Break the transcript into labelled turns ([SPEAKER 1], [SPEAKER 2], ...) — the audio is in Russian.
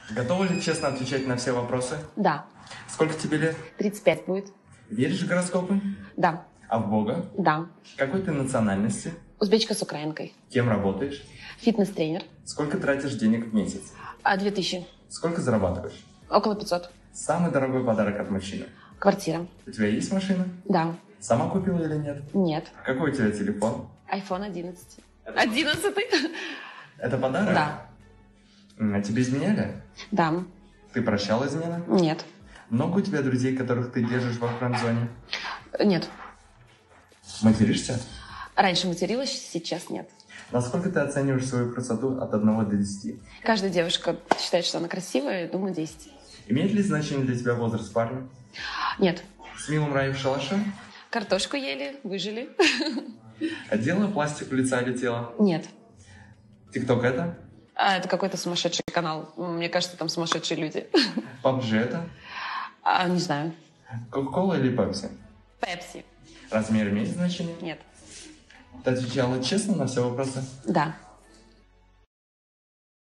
[SPEAKER 1] Готова ли честно отвечать на все вопросы?
[SPEAKER 2] Да.
[SPEAKER 1] Сколько тебе лет?
[SPEAKER 2] 35 будет.
[SPEAKER 1] Веришь в гороскопы?
[SPEAKER 2] Да.
[SPEAKER 1] А в Бога?
[SPEAKER 2] Да.
[SPEAKER 1] Какой ты национальности?
[SPEAKER 2] Узбечка с украинкой.
[SPEAKER 1] Кем работаешь?
[SPEAKER 2] Фитнес-тренер.
[SPEAKER 1] Сколько тратишь денег в месяц?
[SPEAKER 2] 2000.
[SPEAKER 1] Сколько зарабатываешь?
[SPEAKER 2] Около 500.
[SPEAKER 1] Самый дорогой подарок от мужчины?
[SPEAKER 2] Квартира.
[SPEAKER 1] У тебя есть машина?
[SPEAKER 2] Да.
[SPEAKER 1] Сама купила или нет?
[SPEAKER 2] Нет.
[SPEAKER 1] Какой у тебя телефон?
[SPEAKER 2] iPhone 11. 11?
[SPEAKER 1] Это подарок?
[SPEAKER 2] Да.
[SPEAKER 1] А тебе изменяли?
[SPEAKER 2] Да.
[SPEAKER 1] Ты прощал измены?
[SPEAKER 2] Нет.
[SPEAKER 1] Много у тебя друзей, которых ты держишь во френд-зоне?
[SPEAKER 2] Нет.
[SPEAKER 1] Материшься?
[SPEAKER 2] Раньше материлась, сейчас нет.
[SPEAKER 1] Насколько ты оцениваешь свою красоту от 1 до 10?
[SPEAKER 2] Каждая девушка считает, что она красивая, думаю, 10.
[SPEAKER 1] Имеет ли значение для тебя возраст парня?
[SPEAKER 2] Нет.
[SPEAKER 1] С милым раем в шалаше?
[SPEAKER 2] Картошку ели, выжили.
[SPEAKER 1] Делала пластику лица или тела?
[SPEAKER 2] Нет.
[SPEAKER 1] ТикТок это?
[SPEAKER 2] Это какой-то сумасшедший канал. Мне кажется, там сумасшедшие люди.
[SPEAKER 1] PUBG это?
[SPEAKER 2] Не знаю.
[SPEAKER 1] Кока-кола или Пепси?
[SPEAKER 2] Пепси.
[SPEAKER 1] Размер имеет значение?
[SPEAKER 2] Нет.
[SPEAKER 1] Ты отвечала честно на все вопросы?
[SPEAKER 2] Да.